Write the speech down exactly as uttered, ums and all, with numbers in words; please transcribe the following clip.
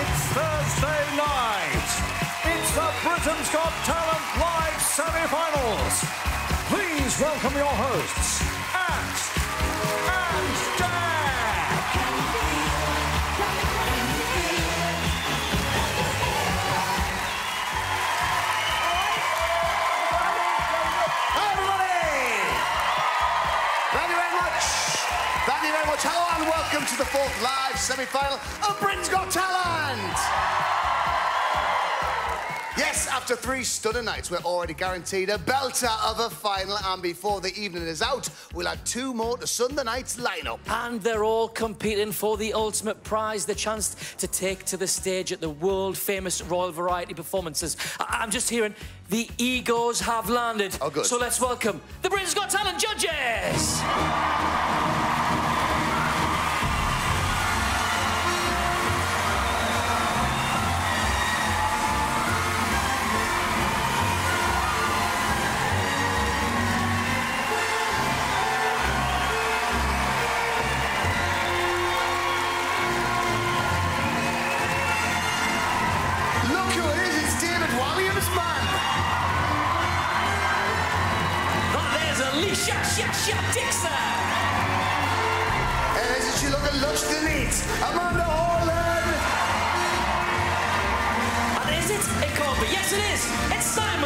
Thursday night. It's the Britain's Got Talent Live semi-finals. Please welcome your hosts, Ant and Dad. Hello, everybody. Thank you very much. Thank you very much. Hello and welcome to the fourth live semi-final of Britain's Got Talent. Yes, after three stunning nights, we're already guaranteed a belter of a final, and before the evening is out, we'll add two more to Sunday night's lineup. And they're all competing for the ultimate prize, the chance to take to the stage at the world-famous Royal Variety Performances. I I'm just hearing the egos have landed. Oh, good. So let's welcome the Britain's Got Talent judges. Look who it is, it's David Walliams, man. Oh, there's Alesha, Sha, Sha, Dixon. And isn't she looking lush to neat? Amanda Holden. And is it? It can't be. Yes, it is. It's Simon.